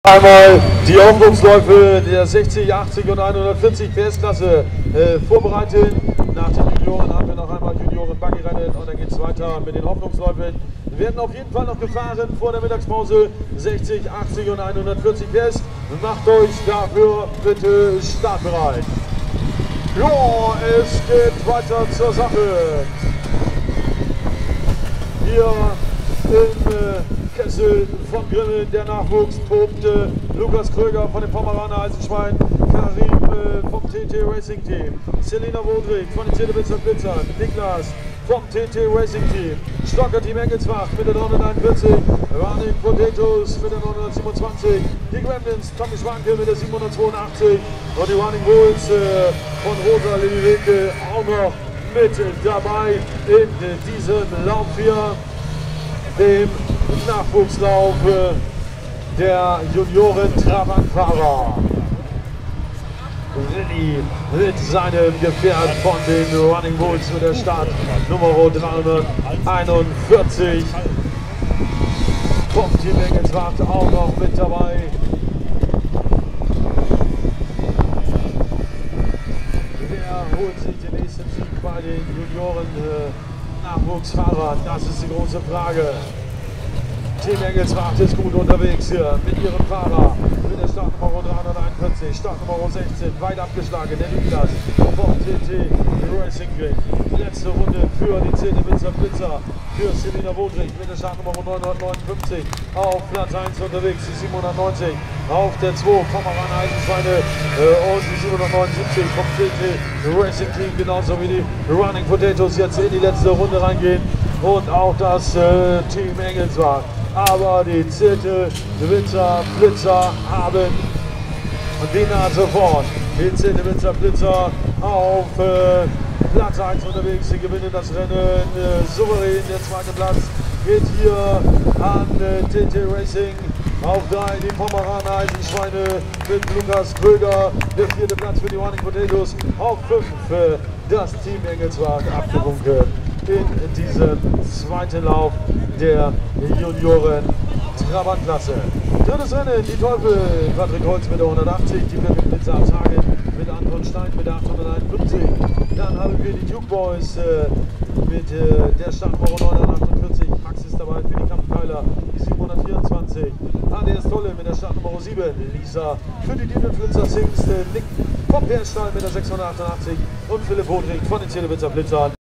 Einmal die Aufrufsläufe der 60, 80 und 140 PS-Klasse vorbereitet. Nach den Junioren haben wir noch einmal Junioren-Buggy-Rennen und dann geht es weiter mit den Hoffnungsläufen. Wir werden auf jeden Fall noch gefahren vor der Mittagspause. 60, 80 und 140 PS. Macht euch dafür bitte startbereit. Ja, es geht weiter zur Sache. Hier im Kessel von Grimmen, der Nachwuchs tobt. Lukas Kröger von dem Pomeraner Eisenschwein, Karim vom TT Racing Team, Selina Wodrich von den Zedewitzer Blitzern, Niklas vom TT Racing Team, Stocker Team Engelsbach mit der 341, Running Potatoes mit der 927, die Gremlins Tommy Schwanke mit der 782 und die Running Bulls von Rosa Lili Wilke auch noch mit dabei in diesem Lauf hier, dem Nachwuchslauf der Junioren-Trabantfahrer. Renny mit seinem Gefährt von den Running Bulls mit der Start Nummer 341. Vom Team Engelsbach auch noch mit dabei. Wer holt sich den nächsten Sieg bei den Junioren-Nachwuchsfahrern? Das ist die große Frage. Team Engelsbach ist gut unterwegs hier mit ihrem Fahrer. Mit der Startnummer 341, Startnummer 16, weit abgeschlagen, der Niklas vom TT Racing Team. Letzte Runde für die Zedewitzer Blitzer, für Selina Wodrich mit der Startnummer 959. Auf Platz 1 unterwegs, die 790. Auf der 2 Pomeraner Eisenschweine und die 779 vom TT Racing Team, genauso wie die Running Potatoes jetzt in die letzte Runde reingehen. Und auch das Team Engelsbach. Aber die Zedewitzer Blitzer haben die Nase vorn. Die Zedewitzer Blitzer auf Platz 1 unterwegs. Sie gewinnen das Rennen souverän. Der zweite Platz geht hier an TT Racing. Auf 3 die Pomeraner Eisenschweine mit Lukas Kröger. Der vierte Platz für die Running Potatoes. Auf 5 das Team Engelsbach abgewunken in diesem zweiten Lauf der Junioren-Trabantklasse. Drittes Rennen, die Teufel, Patrick Holz mit der 180, die Birgit Blitzer Absage mit Anton Stein mit der 851. Dann haben wir die Duke Boys mit der Startnummer 948. Max ist dabei für die Kampfkeiler, die 724. ADS Tolle mit der Startnummer 7. Lisa für die Dietenflitzer Singst. Nick vom Perstall mit der 688. Und Philipp Hodrich von den Zedewitzer Blitzern.